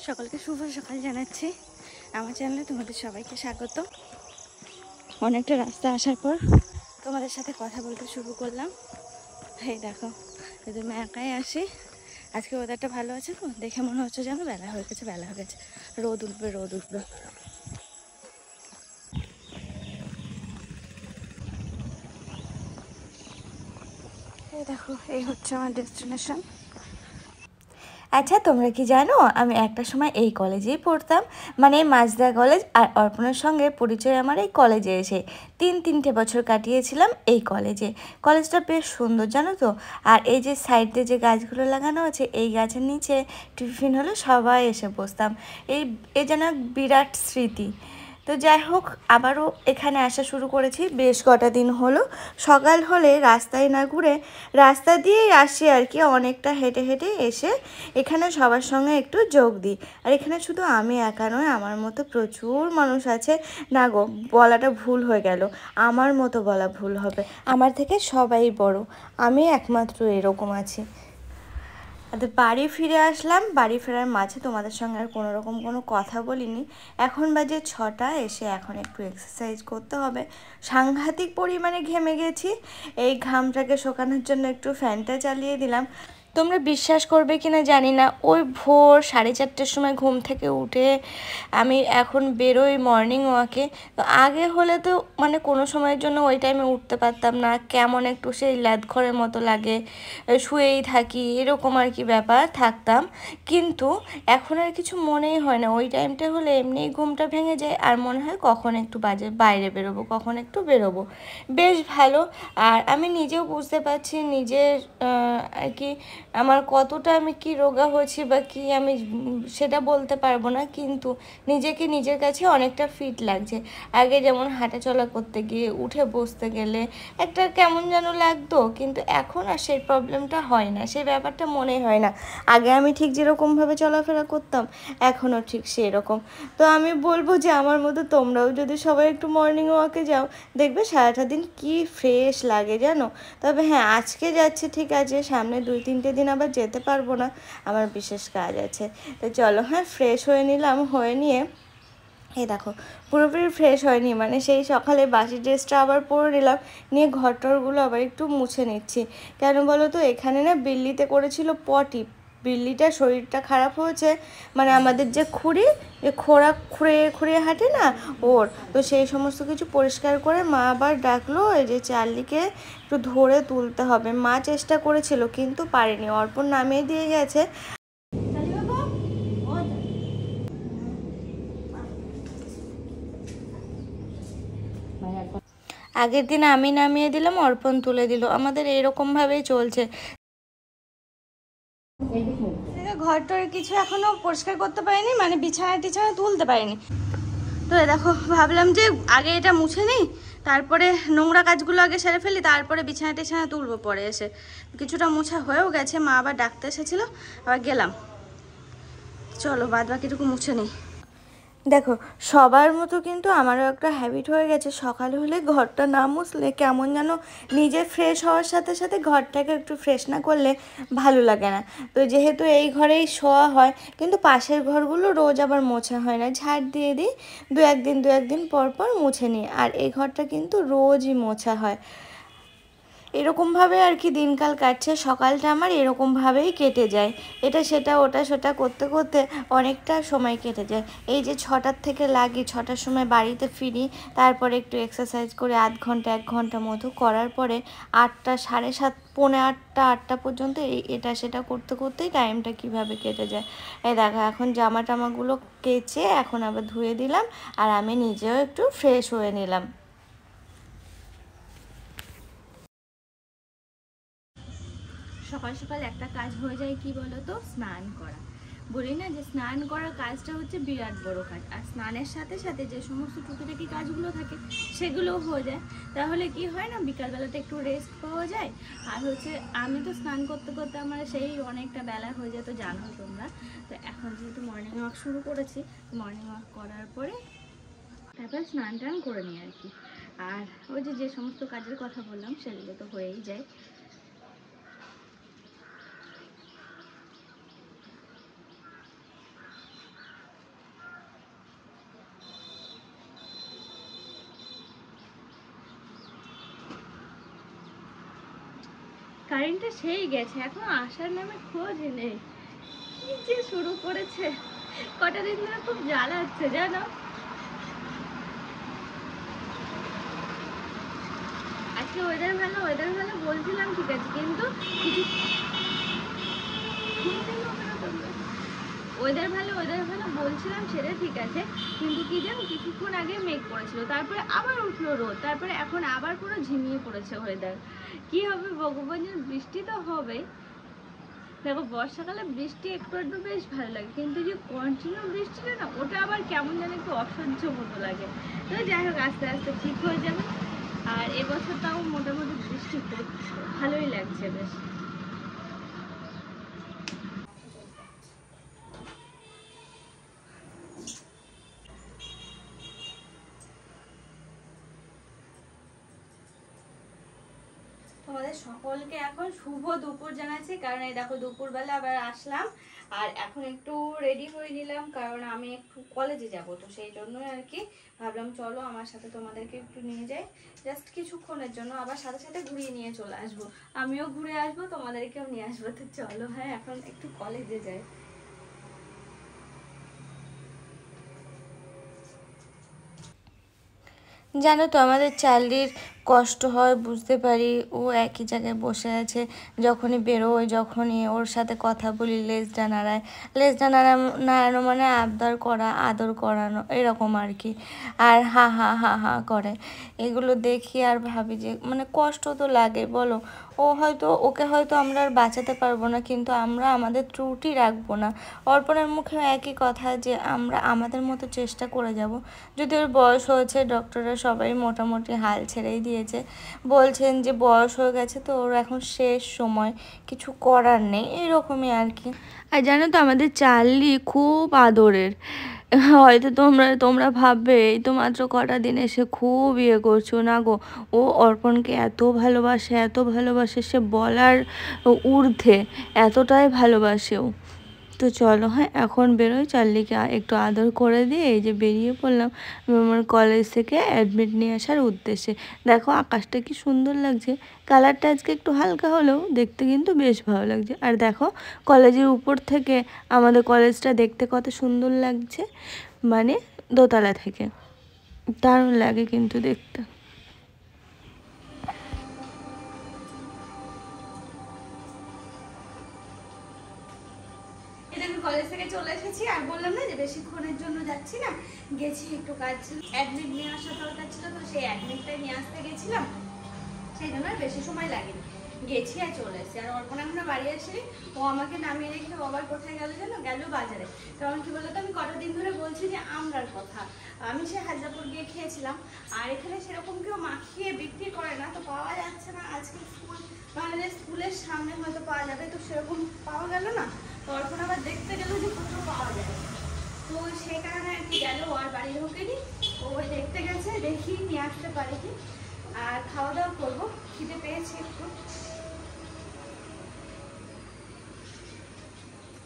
সকলকে শুভ সকাল জানাচ্ছি। আমার চ্যানেলে তোমাদের সবাইকে স্বাগত। অনেকটা রাস্তা আসার পর তোমাদের সাথে কথা বলতে শুরু করলাম। এই দেখো, যদি আমি একাই আসি, আজকে ওয়েদারটা ভালো আছে তো, দেখে মনে হচ্ছে যেন বেলা হয়ে গেছে, রোদ উঠবে। এই দেখো, এই হচ্ছে আমার ডেস্টিনেশন। আচ্ছা, তোমরা কি জানো আমি একটা সময় এই কলেজেই পড়তাম, মানে মাঝদা কলেজ। আর অর্পণের সঙ্গে পরিচয় আমার এই কলেজে এসে। তিনটে বছর কাটিয়েছিলাম এই কলেজে। কলেজটা বেশ সুন্দর জানো তো। আর এই যে সাইডে যে গাছগুলো লাগানো আছে, এই গাছের নিচে টিফিন হলে সবাই এসে বসতাম। এই যেন বিরাট স্মৃতি। তো যাই হোক, আবারও এখানে আসা শুরু করেছি বেশ কটা দিন হলো। সকাল হলে রাস্তায় না ঘুরে রাস্তা দিয়েই আসি আর কি, অনেকটা হেঁটে হেঁটে এসে এখানে সবার সঙ্গে একটু যোগ দিই। আর এখানে শুধু আমি একা নয়, আমার মতো প্রচুর মানুষ আছে। না গো, বলাটা ভুল হয়ে গেল, আমার মতো বলা ভুল হবে, আমার থেকে সবাই বড়, আমি একমাত্র এরকম আছি। আর বাড়ি ফিরে আসলাম। বাড়ি ফেরার মাঝে তোমাদের সঙ্গে আর কোনো কথা বলিনি। এখন বাজে 6টা, এসে এখন একটু এক্সারসাইজ করতে হবে। সাংঘাতিক পরিমাণে ঘেমে গেছি। এই ঘামটাকে শোকানোর জন্য একটু ফ্যানটা চালিয়ে দিলাম। তোমরা বিশ্বাস করবে কি না জানি না, ওই ভোর 4:30টার সময় ঘুম থেকে উঠে আমি এখন বেরোই মর্নিং ওয়াকে। তো আগে হলে তো মানে কোনো সময়ের জন্য ওই টাইমে উঠতে পারতাম না, কেমন একটু সেই ল্যাদঘরের মতো লাগে, শুয়েই থাকি এরকম আর কি ব্যাপার থাকতাম। কিন্তু এখন আর কিছু মনেই হয় না। ওই টাইমটা হলে এমনিই ঘুমটা ভেঙে যায়, আর মনে হয় কখন একটু বাইরে বেরোবো, কখন একটু বেরোবো। বেশ ভালো। আর আমি নিজেও বুঝতে পারছি নিজের আর কি আমার কতটা আমি কি রোগা হয়েছি বা কি আমি সেটা বলতে পারবো না, কিন্তু নিজেকে নিজের কাছে অনেকটা ফিট লাগছে। আগে যেমন হাঁটা চলা করতে গিয়ে উঠে বসতে গেলে একটা কেমন যেন লাগতো, কিন্তু এখন আর সেই প্রবলেমটা হয় না, সেই ব্যাপারটা মনে হয় না। আগে আমি ঠিক যেরকমভাবে চলাফেরা করতাম, এখনও ঠিক সেই রকম। তো আমি বলবো যে আমার মতো তোমরাও যদি সবাই একটু মর্নিং ওয়াকে যাও, দেখবে সারাটা দিন কি ফ্রেশ লাগে জানো। তবে হ্যাঁ, আজকে যাচ্ছি ঠিক আছে, সামনে 2-3টে দিন আবার যেতে পারবো না, আমার বিশেষ কাজ আছে। তো চলো, হ্যাঁ, ফ্রেশ হয়ে নিলাম। হয়ে নিয়ে এই দেখো, পুরোপুরি ফ্রেশ হয়নি, মানে সেই সকালে বাসি ড্রেসটা আবার পরে নিলাম, নিয়ে ঘরটরগুলো আবার একটু মুছে নিচ্ছি। কেন বলো তো, এখানে না বিল্লিতে করেছিল পটি। বিল্লিটার শরীরটা খারাপ হয়েছে, মানে আমাদের যে খুঁড়ি, যে খুঁড়ে হাঁটে না, ওর তো সেই সমস্ত কিছু পরিষ্কার করে মা আবার ডাকলো এই যে চার্লিকে একটু ধরে তুলতে হবে। মা চেষ্টা করেছিল কিন্তু পারেনি, অর্পণ নামিয়ে দিয়ে গেছে। আগের দিন আমি নামিয়ে দিলাম, অর্পণ তুলে দিল, আমাদের এরকমভাবেই চলছে। ঘরটার কিছু এখনো পরিষ্কার করতে পারিনি, মানে বিছানা তুলতে পারিনি। তো দেখো, ভাবলাম যে আগে এটা মুছে নিই, তারপরে নোংরা কাজগুলো আগে সেরে ফেলি, তারপরে বিছানা তুলবো পরে এসে। কিছুটা মোছা হয়েও গেছে, মা আবার ডাকতে এসেছিলো, আবার গেলাম। চলো বাদ বাকিটুকু মুছে নিই। দেখো, সবার মতো কিন্তু আমারও একটা হ্যাবিট হয়ে গেছে, সকাল হলে ঘরটা না মুছলে কেমন যেন নিজে ফ্রেশ হওয়ার সাথে সাথে ঘরটাকে একটু ফ্রেশ না করলে ভালো লাগে না। তো যেহেতু এই ঘরেই শোয়া হয়, কিন্তু পাশের ঘরগুলো রোজ আবার মোছা হয় না, ঝাড় দিয়ে দিই, দু একদিন পর পর মুছে নিই। আর এই ঘরটা কিন্তু রোজই মোছা হয়। এরকমভাবে আর কি দিনকাল কাটছে। সকালটা আমার এরকমভাবেই কেটে যায়, এটা সেটা ওটা সেটা করতে করতে অনেকটা সময় কেটে যায়। এই যে 6টার থেকে লাগি, 6টার সময় বাড়িতে ফিরি, তারপরে একটু এক্সারসাইজ করে 1 ঘন্টা মতো করার পরে 8টা, 7:30, পৌনে 8টা পর্যন্ত এটা সেটা করতে করতেই টাইমটা কিভাবে কেটে যায়। এই দেখো, এখন জামা টামাগুলো কেচে এখন আবার ধুয়ে দিলাম, আর আমি নিজেও একটু ফ্রেশ হয়ে নিলাম। সকাল সকাল একটা কাজ হয়ে যায়, কি বলো তো, স্নান করা। বলি না যে স্নান করার কাজটা হচ্ছে বিরাট বড় কাজ, আর স্নানের সাথে সাথে যে সমস্ত টুকিটাকি কাজগুলো থাকে সেগুলোও হয়ে যায়। তাহলে কি হয় না, বিকালবেলাতে একটু রেস্ট পাওয়া যায়। আর হচ্ছে আমি তো স্নান করতে করতে আমার সেই অনেকটা বেলা হয়ে যেত, জানো তোমরা। তো এখন যেহেতু মর্নিং ওয়াক শুরু করেছি, মর্নিং ওয়াক করার পরে তারপর স্নান টান করে নিই আর কি। আর ওই যে সমস্ত কাজের কথা বললাম সেগুলো তো হয়েই যায়। কারেন্টটা সেই গেছে, এখন আসার নামে খোঁজ নেই। কি যে শুরু করেছে, কটা দিন ধরে খুব জ্বালাচ্ছে জানো। আজকে ওয়েদার ভালো বলছিলাম, ঠিক আছে, কিন্তু কিছু ওয়েদার ভালো বলছিলাম, সেটা ঠিক আছে, কিন্তু কি জানো কিছুক্ষণ আগে মেঘ করেছিল, তারপরে আবার উঠলো রোদ, তারপরে এখন আবার পুরো ঝিমিয়ে পড়েছে ওয়েদার। কি হবে ভগবানের, বৃষ্টি তো হবে। দেখো বর্ষাকালে বৃষ্টি একটু একটু বেশ ভালো লাগে, কিন্তু যে কন্টিনিউ বৃষ্টিটা না, ওটা আবার কেমন যেন একটু অসহ্য মতো লাগে। তো যাই হোক, আস্তে আস্তে ঠিক হয়ে যাবে। আর এবছর তাও মোটামুটি বৃষ্টি ভালোই লাগছে বেশ। তোমাদের সকলকে এখন শুভ দুপুর জানাচ্ছি, কারণ এই দেখো দুপুরবেলা আবার আসলাম, আর এখন একটু রেডি হয়ে নিলাম, কারণ আমি একটু কলেজে যাব, তো সেই জন্যই আর কি ভাবলাম চলো আমার সাথে তোমাদেরকে একটু নিয়ে যাই, জাস্ট কিছুক্ষণের জন্য, আবার সাথে সাথে ঘুরিয়ে নিয়ে চলে আসবো, আমিও ঘুরে আসবো, তোমাদেরকেও নিয়ে আসবো। তো চলো, হ্যাঁ এখন একটু কলেজে যাই। জানো তো আমাদের চার্লির কষ্ট হয় বুঝতে পারি, ও একই জায়গায় বসে আছে, যখনই বেরোয়, যখনই ওর সাথে কথা বলি লেজটা নাড়ানো মানে আবদার করা, আদর করানো, এরকম আর কি। আর হা হা হা হা করে, এগুলো দেখি আর ভাবি যে মানে কষ্ট তো লাগে বলো। ওকে হয়তো আমরা আর বাঁচাতে পারবো না, কিন্তু আমরা আমাদের ত্রুটি রাখবো না। অর্পণের মুখেও একই কথা যে আমরা আমাদের মতো চেষ্টা করে যাব। যদি ওর বয়স হয়েছে, ডক্টররা সবাই মোটামুটি হাল ছেড়েই দিয়েছে, বলছেন যে বয়স হয়ে গেছে তো ওর এখন শেষ সময়, কিছু করার নেই, এরকমই আর কি। আর জানো তো আমাদের চার্লি খুব আদরের। হয়তো তোমরা ভাববে এই তো মাত্র কটা দিন এসে খুব ইয়ে করছো, না গো, ও অর্পণকে এত ভালোবাসে সে বলার ঊর্ধ্বে, এতটাই ভালোবাসেও। তো চলো, হ্যাঁ এখন বেরোই, চার্লিকে একটু আদর করে দিয়ে এই যে বেরিয়ে পড়লাম আমার কলেজ থেকে অ্যাডমিট নিয়ে আসার উদ্দেশ্যে। দেখো আকাশটা কি সুন্দর লাগছে, কালারটা আজকে একটু হালকা হলেও দেখতে কিন্তু বেশ ভালো লাগছে। আর দেখো কলেজের উপর থেকে আমাদের কলেজটা দেখতে কত সুন্দর লাগছে, মানে দোতলা থেকে দারুণ লাগে কিন্তু দেখতে। কলেজ থেকে চলে এসেছি, আর বললাম না যে বেশিক্ষণের জন্য যাচ্ছি না, গেছি একটু কাজ ছিল, অ্যাডমিট নিয়ে আসা দরকার ছিল, তো সেই অ্যাডমিটটাই নিয়ে আসতে গেছিলাম, সেই জন্য আর বেশি সময় লাগেনি, গেছি আর চলে এসেছি। আর অর্পণ আমরা বাড়ি আসিনি, ও আমাকে নামিয়ে রেখে আবার কোথায় গেল জানো, গেল বাজারে। কারণ কি বলতো, আমি কটা দিন ধরে বলছি যে আমরার কথা, আমি সে হাজারপুর গিয়ে খেয়েছিলাম, আর এখানে সেরকম কেউ মাখিয়ে বিক্রি করে না, তো পাওয়া যাচ্ছে না। আজকে স্কুলের সামনে হয়তো পাওয়া যাবে, তো সেরকম পাওয়া গেল না, তো অর্পণ আবার দেখতে গেল যে কোথাও পাওয়া যায়, তো সেই কারণে আর কি গেল, আর বাড়ি ঢোকেনি, ও দেখতে গেছে, দেখি নিয়ে আসতে পারি কি। আর খাওয়া দাওয়া করবো, খিদে পেয়েছে একটু।